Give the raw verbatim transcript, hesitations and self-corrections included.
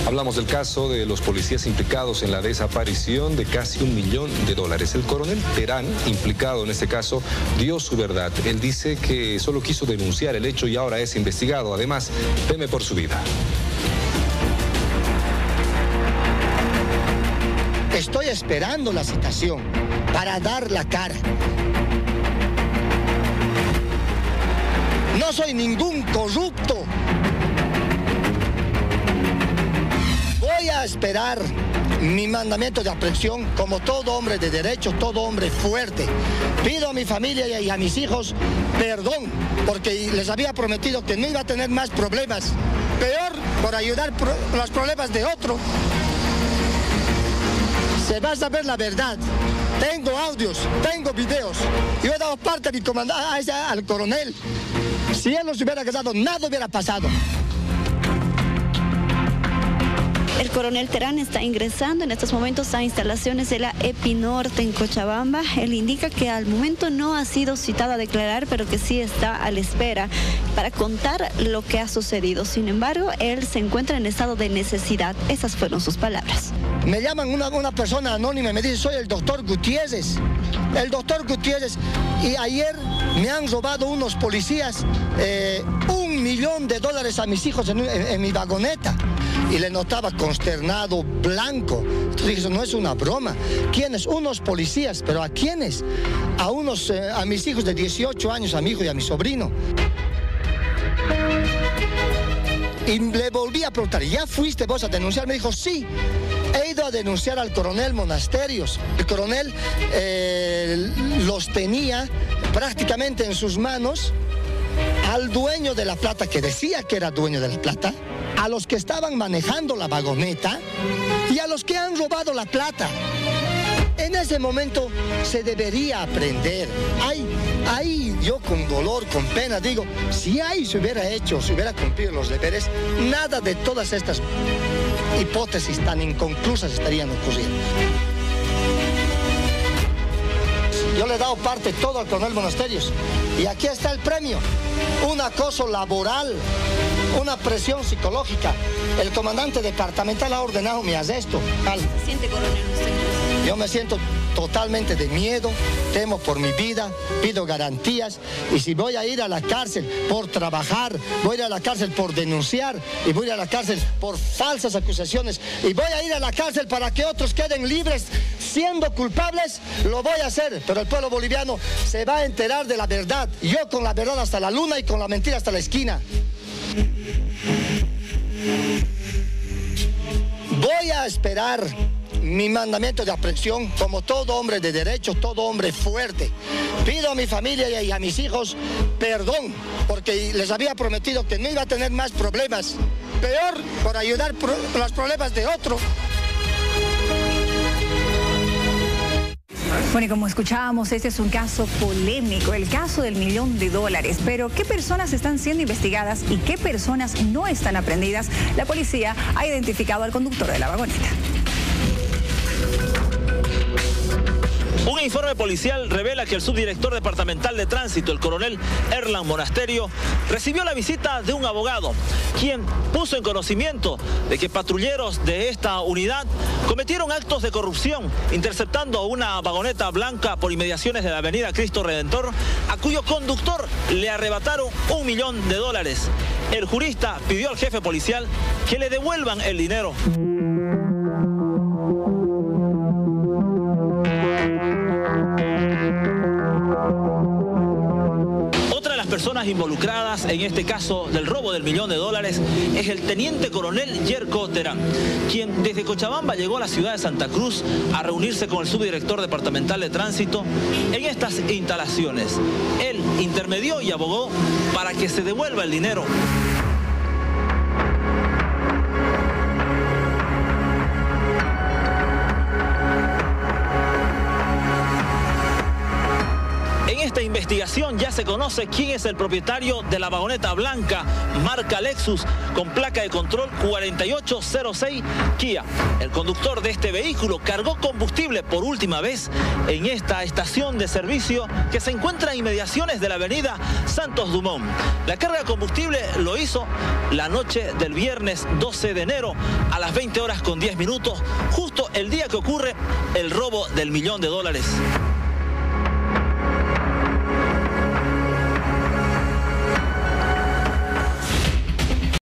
Hablamos del caso de los policías implicados en la desaparición de casi un millón de dólares. El coronel Terán, implicado en este caso, dio su verdad. Él dice que solo quiso denunciar el hecho y ahora es investigado. Además, teme por su vida. Estoy esperando la citación para dar la cara. No soy ningún corrupto. Voy a esperar mi mandamiento de aprehensión como todo hombre de derecho, todo hombre fuerte. Pido a mi familia y a mis hijos perdón, porque les había prometido que no iba a tener más problemas. Peor por ayudar pro los problemas de otro. Se va a saber la verdad. Tengo audios, tengo videos. Yo he dado parte a mi comandante, al coronel. Si él nos hubiera quedado, nada hubiera pasado. El coronel Terán está ingresando en estos momentos a instalaciones de la EPI Norte en Cochabamba. Él indica que al momento no ha sido citado a declarar, pero que sí está a la espera para contar lo que ha sucedido. Sin embargo, él se encuentra en estado de necesidad. Esas fueron sus palabras. Me llaman una, una persona anónima y me dice, soy el doctor Gutiérrez. El doctor Gutiérrez. Y ayer me han robado unos policías eh, un millón de dólares a mis hijos en, en, en mi vagoneta. Y le notaba consternado, blanco. Entonces dije, no es una broma. ¿Quiénes? Unos policías. ¿Pero a quiénes? A unos, eh, a mis hijos de dieciocho años, a mi hijo y a mi sobrino. Y le volví a preguntar, ¿ya fuiste vos a denunciar? Me dijo, sí, he ido a denunciar al coronel Monasterios. El coronel eh, los tenía prácticamente en sus manos al dueño de la plata, que decía que era dueño de la plata, a los que estaban manejando la vagoneta y a los que han robado la plata. En ese momento se debería aprender. Ahí, ahí yo con dolor, con pena digo, si ahí se hubiera hecho, se hubiera cumplido los deberes, nada de todas estas hipótesis tan inconclusas estarían ocurriendo. Yo le he dado parte todo al coronel Monasterios y aquí está el premio, un acoso laboral, una presión psicológica. El comandante departamental ha ordenado mi arresto. ¿Se siente, coronel, usted? Yo me siento totalmente de miedo, temo por mi vida, pido garantías y si voy a ir a la cárcel por trabajar, voy a ir a la cárcel por denunciar y voy a ir a la cárcel por falsas acusaciones y voy a ir a la cárcel para que otros queden libres siendo culpables, lo voy a hacer, pero el pueblo boliviano se va a enterar de la verdad, yo con la verdad hasta la luna y con la mentira hasta la esquina. Voy a esperar mi mandamiento de aprehensión como todo hombre de derecho, todo hombre fuerte. Pido a mi familia y a mis hijos perdón, porque les había prometido que no iba a tener más problemas. Peor por ayudar pro los problemas de otro. Bueno, y como escuchábamos, este es un caso polémico, el caso del millón de dólares. Pero, ¿qué personas están siendo investigadas y qué personas no están aprendidas? La policía ha identificado al conductor de la vagoneta. Un informe policial revela que el subdirector departamental de tránsito, el coronel Erlan Monasterio, recibió la visita de un abogado, quien puso en conocimiento de que patrulleros de esta unidad cometieron actos de corrupción, interceptando una vagoneta blanca por inmediaciones de la avenida Cristo Redentor, a cuyo conductor le arrebataron un millón de dólares. El jurista pidió al jefe policial que le devuelvan el dinero. Personas involucradas en este caso del robo del millón de dólares es el teniente coronel Yerko Terán, quien desde Cochabamba llegó a la ciudad de Santa Cruz a reunirse con el subdirector departamental de tránsito en estas instalaciones. Él intermedió y abogó para que se devuelva el dinero. En esta investigación investigación ya se conoce quién es el propietario de la vagoneta blanca marca Lexus con placa de control cuarenta y ocho cero seis Kia. El conductor de este vehículo cargó combustible por última vez en esta estación de servicio que se encuentra en inmediaciones de la avenida Santos Dumont. La carga de combustible lo hizo la noche del viernes doce de enero a las veinte horas con diez minutos, justo el día que ocurre el robo del millón de dólares.